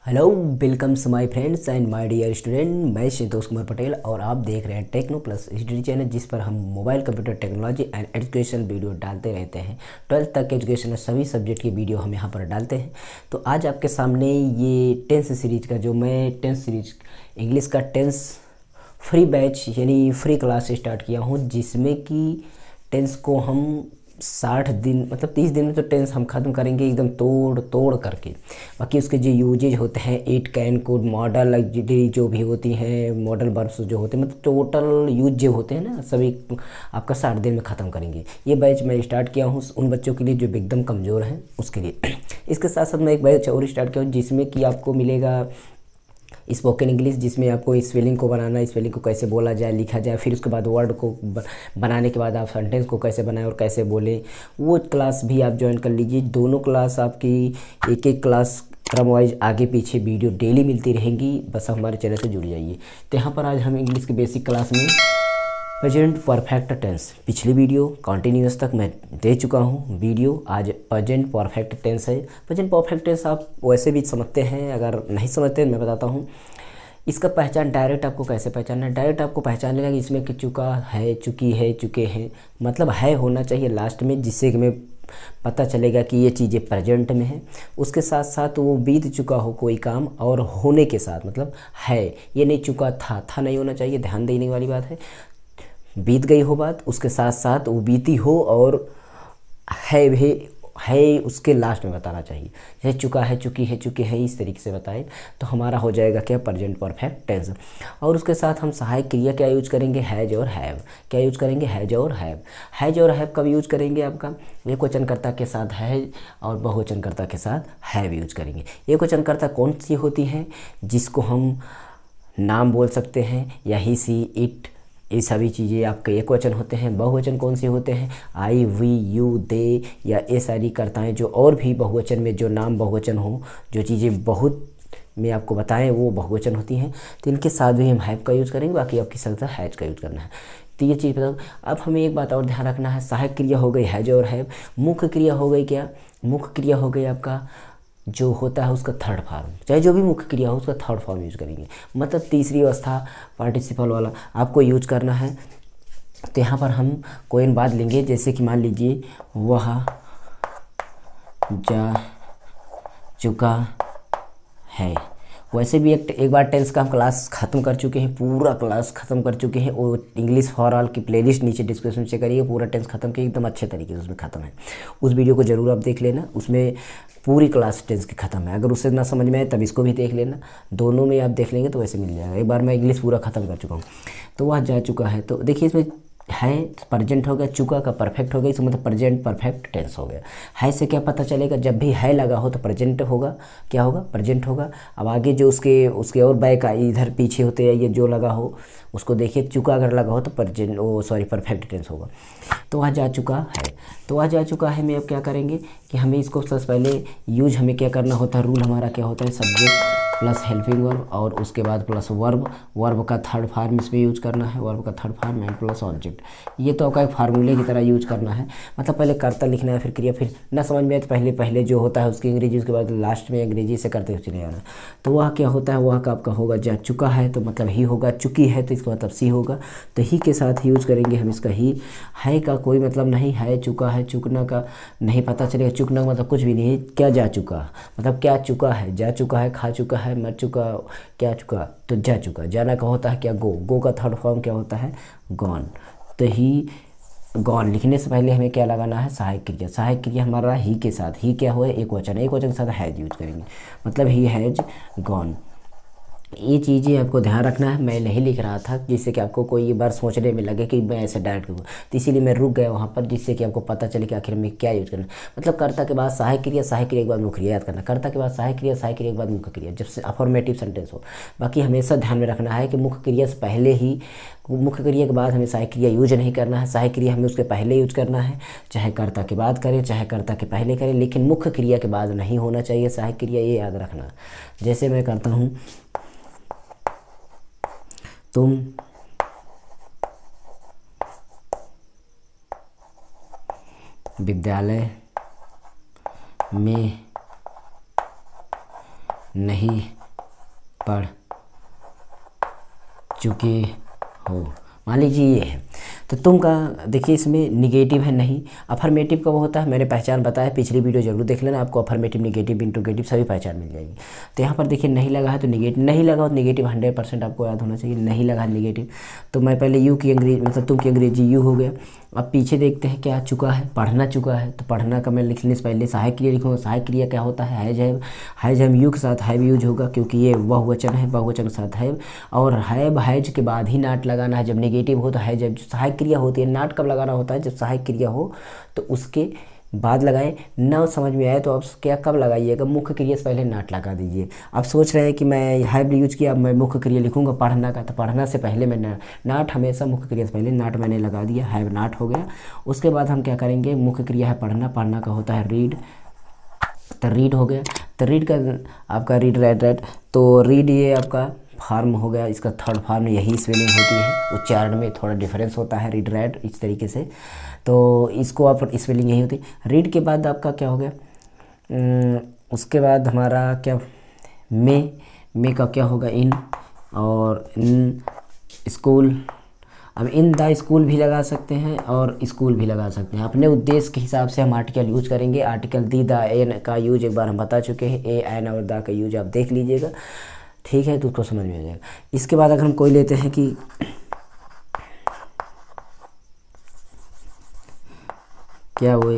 Hello, welcome my friends and my dear student. मैं संतोष कुमार पटेल और आप देख रहे हैं टेक्नो प्लस स्टडी चैनल, जिस पर हम mobile computer technology and education video डालते रहते हैं। 12th तक एजुकेशन में सभी सब्जेक्ट की वीडियो हम यहाँ पर डालते हैं। तो आज आपके सामने ये टेंस सीरीज का टेंस सीरीज इंग्लिश का टेंस फ्री बैच यानी फ्री क्लास स्टार्ट किया हूँ, जिसमें कि टेंस को हम 60 दिन मतलब 30 दिन में तो टेंस हम ख़त्म करेंगे एकदम तोड़ तोड़ करके। बाकी उसके जो यूजेज होते हैं, it, can, could, modal activity जो भी होती हैं, मॉडल वर्ब्स जो होते हैं, मतलब टोटल यूज जो होते हैं ना, सभी आपका 60 दिन में ख़त्म करेंगे। ये बैच मैं स्टार्ट किया हूँ उन बच्चों के लिए जो एकदम कमज़ोर हैं उसके लिए। इसके साथ साथ मैं एक बैच और स्टार्ट किया हूँ जिसमें कि आपको मिलेगा स्पोकन इंग्लिश, जिसमें आपको स्पेलिंग को बनाना, स्पेलिंग को कैसे बोला जाए, लिखा जाए, फिर उसके बाद वर्ड को बनाने के बाद आप सेंटेंस को कैसे बनाएं और कैसे बोलें, वो क्लास भी आप ज्वाइन कर लीजिए। दोनों क्लास आपकी एक एक क्लास क्रम वाइज आगे पीछे वीडियो डेली मिलती रहेंगी, बस हमारे चैनल से जुड़ जाइए। तो यहाँ पर आज हम इंग्लिश के बेसिक क्लास में प्रेजेंट परफेक्ट टेंस, पिछली वीडियो कंटिन्यूस तक मैं दे चुका हूँ वीडियो। आज प्रेजेंट परफेक्ट टेंस है। प्रेजेंट परफेक्ट टेंस आप वैसे भी समझते हैं, अगर नहीं समझते मैं बताता हूँ। इसका पहचान डायरेक्ट आपको कैसे पहचानना है। डायरेक्ट आपको पहचानने लगे इसमें कि चुका है, चुकी है, चुके हैं, मतलब है होना चाहिए लास्ट में, जिससे कि मैं पता चलेगा कि ये चीज़ें प्रेजेंट में है। उसके साथ साथ वो बीत चुका हो कोई काम, और होने के साथ मतलब है, ये नहीं चुका था नहीं होना चाहिए, ध्यान देने वाली बात है। बीत गई हो बात, उसके साथ साथ वो बीती हो और है भी है, उसके लास्ट में बताना चाहिए। जैसे चुका है, चुकी है, चुके हैं, इस तरीके से बताएं तो हमारा हो जाएगा क्या, प्रेजेंट परफेक्ट टेंस। और उसके साथ हम सहायक क्रिया क्या यूज करेंगे, हैज और हैव। क्या यूज करेंगे, हैज और हैव। हैज और हैव कब यूज करेंगे, आपका एक वचनकर्ता के साथ है और बहुवचनकर्ता के साथ हैव यूज करेंगे। एक वचनकर्ता कौन सी होती है, जिसको हम नाम बोल सकते हैं, या ही, सी, इट, ये सभी चीज़ें आपके एक वचन होते हैं। बहुवचन कौन से होते हैं, आई, वी, यू, दे, या ये सारी कर्ताएं जो और भी बहुवचन में जो नाम बहुवचन हो, जो चीज़ें बहुत में आपको बताएं वो बहुवचन होती हैं। तो इनके साथ भी हम हैव का यूज़ करेंगे, बाकी आपकी सख्त हैज का यूज़ करना है। तो ये चीज़ बताओ। अब हमें एक बात और ध्यान रखना है, सहायक क्रिया हो गई हैज और हैव, मुख्य क्रिया हो गई क्या, मुख्य क्रिया हो गई आपका जो होता है उसका थर्ड फॉर्म, चाहे जो भी मुख्य क्रिया हो उसका थर्ड फॉर्म यूज करेंगे, मतलब तीसरी अवस्था पार्टिसिपल वाला आपको यूज करना है। तो यहाँ पर हम कोई बात लेंगे, जैसे कि मान लीजिए वह जा चुका है। वैसे भी एक बार टेंस का हम क्लास ख़त्म कर चुके हैं, पूरा क्लास ख़त्म कर चुके हैं। वो इंग्लिश फॉर ऑल की प्लेलिस्ट नीचे डिस्क्रिप्शन में चेक करिए, पूरा टेंस ख़त्म किया एकदम अच्छे तरीके से उसमें ख़त्म है। उस वीडियो को ज़रूर आप देख लेना, उसमें पूरी क्लास टेंस की ख़त्म है। अगर उससे ना समझ में आए तब इसको भी देख लेना, दोनों में आप देख लेंगे तो वैसे मिल जाएगा। एक बार मैं इंग्लिश पूरा ख़त्म कर चुका हूँ। तो वह जा चुका है, तो देखिए इसमें है प्रेजेंट हो गया, चुका का परफेक्ट हो गया, इसका मतलब प्रेजेंट परफेक्ट टेंस हो गया। है से क्या पता चलेगा, जब भी है लगा हो तो प्रेजेंट होगा, क्या होगा, प्रेजेंट होगा। अब आगे जो उसके और बैक इधर पीछे होते हैं, ये जो लगा हो उसको देखिए, चुका अगर लगा हो तो प्रेजेंट परफेक्ट टेंस होगा। तो वह जा चुका है, तो वह जा चुका है में अब क्या करेंगे कि हमें इसको सबसे पहले यूज हमें क्या करना होता है, रूल हमारा क्या होता है, सब्जेक्ट प्लस हेल्पिंग वर्ब और उसके बाद प्लस वर्ब। वर्ब का थर्ड फॉर्म इसमें यूज करना है, वर्ब का third form and plus object. ये तो आपका एक फार्मूले की तरह यूज करना है, मतलब पहले कर्ता लिखना है फिर क्रिया, फिर ना समझ में आए तो पहले जो होता है उसकी अंग्रेजी, उसके बाद लास्ट में अंग्रेजी से करते हुए चले जाना। तो वह क्या होता है, वह का आपका होगा जा चुका है तो मतलब ही होगा, चुकी है तो इसका मतलब सी होगा। तो ही के साथ यूज करेंगे हम इसका ही। है का कोई मतलब नहीं है, चुका है, चुकना का नहीं पता चलेगा, चुकना का मतलब कुछ भी नहीं है। क्या जा चुका मतलब क्या चुका है, जा चुका है, खा चुका है, मर चुका, क्या चुका, तो जा चुका। जाना का होता है क्या, गो का थर्ड फॉर्म क्या होता है, गॉन। तो ही गॉन लिखने से पहले हमें क्या लगाना है, सहायक क्रिया। सहायक क्रिया हमारा ही के साथ, ही क्या हुआ, एक वचन, एक वचन के साथ हैज यूज करेंगे, मतलब ही हैज गॉन। ये चीज़ें आपको ध्यान रखना है। मैं नहीं लिख रहा था जिससे कि आपको कोई बार सोचने में लगे कि मैं ऐसे डायरेक्ट करूँ, तो इसीलिए मैं रुक गया वहाँ पर, जिससे कि आपको पता चले कि आखिर में क्या यूज करना। मतलब कर्ता के बाद सहायक क्रिया, सहायक क्रिया के बाद मुख्य क्रिया, याद करना, कर्ता के बाद सहायक क्रिया, सहायक क्रिया के बाद मुख्य क्रिया, जब से अफर्मेटिव सेंटेंस हो। बाकी हमेशा ध्यान में रखना है कि मुख्य क्रिया से पहले ही, मुख्य क्रिया के बाद हमें सहायक क्रिया यूज नहीं करना है। सहायक क्रिया हमें उसके पहले यूज करना है, चाहे कर्ता के बाद करें चाहे कर्ता के पहले करें, लेकिन मुख्य क्रिया के बाद नहीं होना चाहिए सहायक क्रिया, ये याद रखना। जैसे मैं करता हूँ, तुम विद्यालय में नहीं पढ़ चुके हो, मान लीजिए ये है। तो तुम का देखिए इसमें निगेटिव है नहीं। अफर्मेटिव कब होता है मैंने पहचान बताया, पिछली वीडियो जरूर देख लेना, आपको अफर्मेटिव निगेटिव इंट्रोगेटिव सभी पहचान मिल जाएगी। तो यहाँ पर देखिए नहीं लगा है तो निगेटिव, नहीं लगा तो निगेटिव 100% आपको याद होना चाहिए, नहीं लगा निगेटिव। तो मैं पहले यू की अंग्रेजी मतलब तुम की अंग्रेजी यू हो गया। अब पीछे देखते हैं क्या चुका है, पढ़ना चुका है। तो पढ़ना का मैं लिखने से पहले सहायक क्रिया लिखूँगा। सहायक क्रिया क्या होता है, has have. Has have you के साथ हैव यूज होगा क्योंकि ये बहुवचन है, बहुवचन के साथ हैव। और हैव हैज के बाद ही नाट लगाना है। जब नेगेटिव हो तो हैज हैव सहायक क्रिया होती है, नाट कब लगाना होता है जब सहायक क्रिया हो तो उसके बाद लगाए। ना समझ में आए तो आप क्या कब लगाइएगा, मुख्य क्रिया से पहले नाट लगा दीजिए। आप सोच रहे हैं कि मैं हैव यूज किया, मैं मुख्य क्रिया लिखूंगा पढ़ना का, तो पढ़ना से पहले मैं नाट हमेशा मुख्य क्रिया से पहले नाट मैंने लगा दिया, हैव नाट हो गया। उसके बाद हम क्या करेंगे, मुख्य क्रिया है पढ़ना, पढ़ना का होता है रीड, तो रीड हो गया। तो रीड का आपका रीड राइट, तो रीड ये आपका फार्म हो गया, इसका थर्ड फार्म यही स्पेलिंग होती है, उच्चारण में थोड़ा डिफरेंस होता है, रीड राइट इस तरीके से। तो इसको आप स्पेलिंग यही होती है। रीड के बाद आपका क्या हो गया, उसके बाद हमारा क्या, मे का क्या होगा इन, और इन स्कूल। अब इन द स्कूल भी लगा सकते हैं और स्कूल भी लगा सकते हैं, अपने उद्देश्य के हिसाब से हम आर्टिकल यूज करेंगे। आर्टिकल दी द एन का यूज एक बार हम बता चुके हैं, ए एन और द का यूज आप देख लीजिएगा, ठीक है, तो उसको समझ में आ जाएगा। इसके बाद अगर हम कोई लेते हैं कि क्या हुए,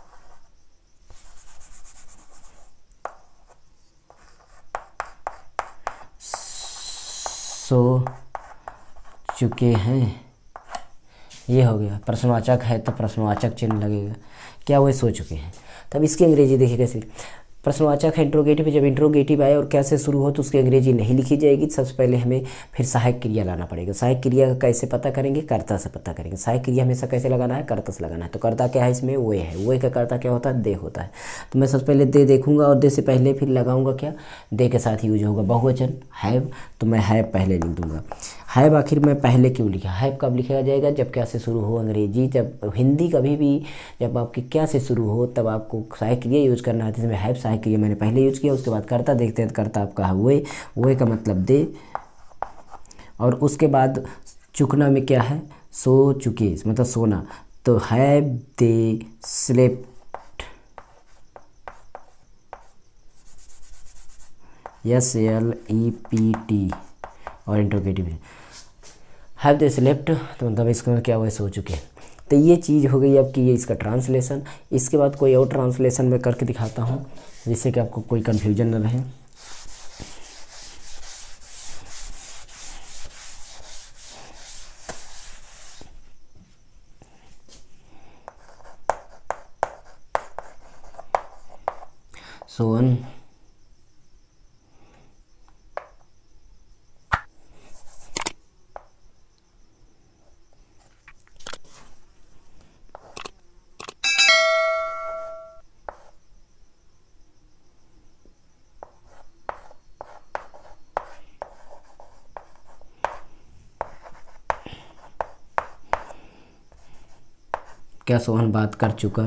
सो चुके हैं, ये हो गया। प्रश्नवाचक है तो प्रश्नवाचक चिन्ह लगेगा, क्या वो सो चुके हैं। तब इसकी अंग्रेजी देखिए कैसे, प्रश्नवाचक है इंट्रोगेटिव, जब इंट्रोगेटिव आए और कैसे शुरू हो तो उसकी अंग्रेजी नहीं लिखी जाएगी। सबसे पहले हमें फिर सहायक क्रिया लाना पड़ेगा। सहायक क्रिया कैसे पता करेंगे, कर्ता से पता करेंगे। सहायक क्रिया हमेशा कैसे लगाना है, कर्ता से लगाना है। तो कर्ता क्या है इसमें, वो है, वो का कर्ता क्या होता है, दे होता है। तो मैं सबसे पहले दे देखूंगा और दे से पहले फिर लगाऊंगा क्या, दे के साथ यूज होगा बहुवचन हैव, तो मैं हैव पहले लिख दूंगा। हैव आखिर में पहले क्यों लिखा, हैव कब लिखा जाएगा, जब क्या से शुरू हो अंग्रेजी, जब हिंदी कभी भी जब आपकी क्या से शुरू हो तब आपको सहायक क्रिया यूज करना है। इसमें हैव सहायक क्रिया मैंने पहले यूज किया। उसके बाद कर्ता देखते हैं, कर्ता आपका वो का मतलब दे, और उसके बाद चुकना में क्या है, सो चुके मतलब सोना, तो हैव दे स्लेप्ट, SLEPT और इंट्रोगेटिव हैव दे स्लेप्ट, तो मतलब इसका क्या हुआ, सो चुके हैं। तो ये चीज़ हो गई आपकी, ये इसका ट्रांसलेशन। इसके बाद कोई और ट्रांसलेशन मैं करके दिखाता हूँ जिससे कि आपको कोई कन्फ्यूजन न रहे। सोहन क्या सोहन बात कर चुका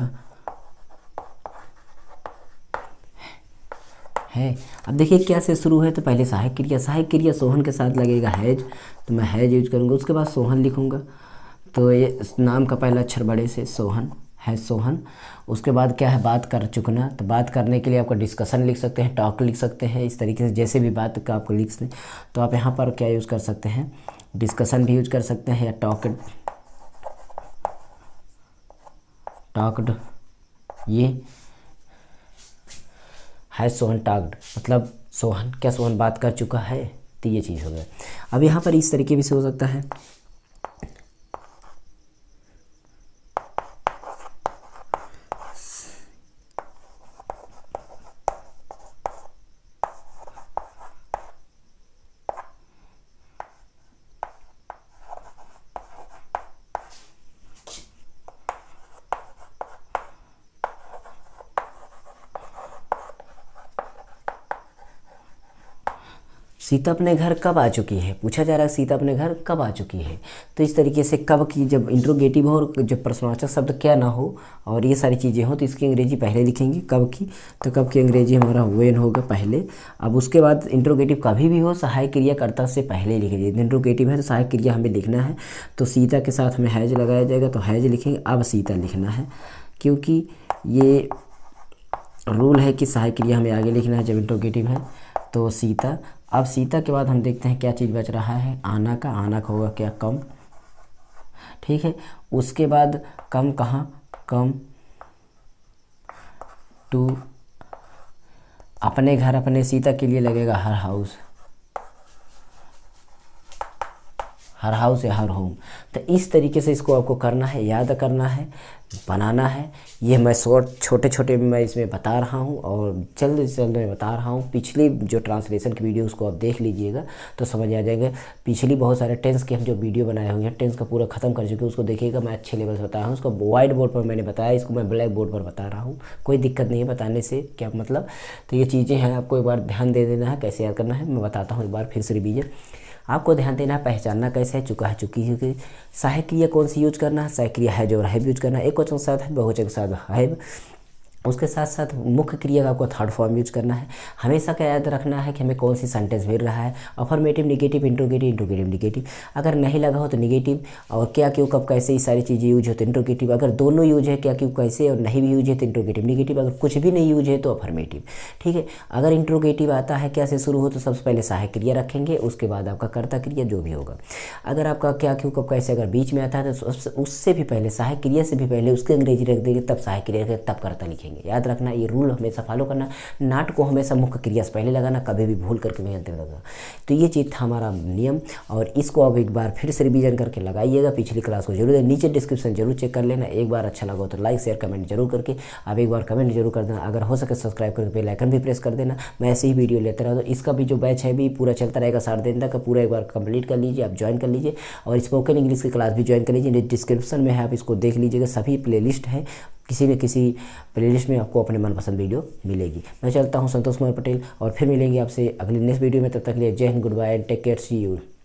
है। अब देखिए क्या से शुरू है, तो पहले सहायक क्रिया, सहायक क्रिया सोहन के साथ लगेगा हैज, तो मैं हैज यूज करूँगा। उसके बाद सोहन लिखूँगा, तो ये नाम का पहला अक्षर बड़े से सोहन है, सोहन। उसके बाद क्या है, बात कर चुकना, तो बात करने के लिए आपको डिस्कशन लिख सकते हैं, टॉक लिख सकते हैं, इस तरीके से जैसे भी बात का आपको लिख दें। तो आप यहाँ पर क्या यूज़ कर सकते हैं, डिस्कशन भी यूज कर सकते हैं या टॉक्ड, ये है सोहन टॉक्ड, मतलब सोहन क्या सोहन बात कर चुका है, तो ये चीज़ हो गया। अब यहाँ पर इस तरीके भी से हो सकता है, सीता अपने घर कब आ चुकी है, पूछा जा रहा है सीता अपने घर कब आ चुकी है। तो इस तरीके से कब की जब इंट्रोगेटिव हो और जब प्रश्नवाचक शब्द क्या ना हो और ये सारी चीज़ें हो तो इसकी अंग्रेजी पहले लिखेंगे कब की। तो कब की अंग्रेजी हमारा वेन होगा पहले। अब उसके बाद इंट्रोगेटिव कभी भी हो सहायक क्रिया कर्ता से पहले ही लिखेंगे। इंट्रोगेटिव है तो सहायक क्रिया हमें लिखना है, तो सीता के साथ हमें हैज लगाया जाएगा तो हैज लिखेंगे। अब सीता लिखना है क्योंकि ये रूल है कि सहायक क्रिया हमें आगे लिखना है जब इंट्रोगेटिव है। तो सीता, अब सीता के बाद हम देखते हैं क्या चीज़ बच रहा है, आना का। आना का होगा क्या, कम। ठीक है, उसके बाद कम कहाँ, कम टू अपने घर, अपने सीता के लिए लगेगा हर हाउस, हर हाउस या हर होम। तो इस तरीके से इसको आपको करना है, याद करना है, बनाना है। ये मैं छोटे छोटे मैं इसमें बता रहा हूँ और जल्द से जल्द मैं बता रहा हूँ। पिछली जो ट्रांसलेशन की वीडियो उसको आप देख लीजिएगा तो समझ आ जाएगा। पिछली बहुत सारे टेंस के हम जो वीडियो बनाए हुए हैं, टेंस का पूरा ख़त्म कर चुके हैं, उसको देखिएगा। मैं अच्छे लेवल से बताया हूँ, उसको वाइट बोर्ड पर मैंने बताया, इसको मैं ब्लैक बोर्ड पर बता रहा हूँ। कोई दिक्कत नहीं है बताने से, क्या मतलब। तो ये चीज़ें हैं, आपको एक बार ध्यान दे देना है कैसे याद करना है। मैं बताता हूँ एक बार फिर से रिवीजन। आपको ध्यान देना है, पहचानना कैसे है, चुका है, चुकी है। सहायक क्रिया कौन सी यूज करना है, सहायक क्रिया है जो हैव यूज करना है। एक वचन के साथ है, बहुवचन के साथ हैव। उसके साथ साथ मुख्य क्रिया का आपको थर्ड फॉर्म यूज करना है। हमेशा क्या याद रखना है कि हमें कौन सी सेंटेंस मिल रहा है, affirmative, negative, interrogative, interrogative, negative. अगर नहीं लगा हो तो निगेटिव, और क्या क्यों कब कैसे ये सारी चीज़ें यूज हो तो इंट्रोगेटिव। अगर दोनों यूज है, क्या क्यों कैसे, और नहीं भी यूज है तो इंट्रोगेटिव, निगेटिव। अगर कुछ भी नहीं यूज है तो अफर्मेटिव। ठीक है, अगर इंट्रोगेटिव आता है क्या से शुरू हो तो सबसे पहले सहायक क्रिया रखेंगे, उसके बाद आपका कर्ता क्रिया जो भी होगा। अगर आपका क्या क्यों कब कैसे अगर बीच में आता है तो उससे भी पहले, सहायक क्रिया से भी पहले उसकी अंग्रेजी रख देंगे, तब सहायक क्रिया रखेंगे, तब कर्ता लिखेंगे। याद रखना, ये रूल हमेशा फॉलो करना। नाट को हमेशा मुख्य क्रिया से पहले लगाना, कभी भी भूल करके नहीं अंतिम लगाना। तो ये चीज़ था हमारा नियम, और इसको अब एक बार फिर से रिवीजन करके लगाइएगा। पिछली क्लास को जरूर, नीचे डिस्क्रिप्शन जरूर चेक कर लेना। एक बार अच्छा लगा हो तो लाइक शेयर कमेंट जरूर करके आप एक बार कमेंट जरूर कर देना। अगर हो सके सब्सक्राइब करके बेल आइकन भी प्रेस कर देना। मैं ऐसे ही वीडियो लेते रहता हूँ। इसका भी जो बैच है भी पूरा चलता रहेगा 7 दिन तक, पूरा एक बार कंप्लीट कर लीजिए, आप ज्वाइन कर लीजिए। और स्पोकन इंग्लिश की क्लास भी ज्वाइन कर लीजिए, डिस्क्रिप्शन में है, आप इसको देख लीजिएगा। सभी प्लेलिस्ट है, किसी न किसी प्लेलिस्ट में आपको अपने मनपसंद वीडियो मिलेगी। मैं चलता हूं संतोष कुमार पटेल, और फिर मिलेंगे आपसे अगली नेक्स्ट वीडियो में। तब तक के लिए जय हिंद, good bye, take care, see you.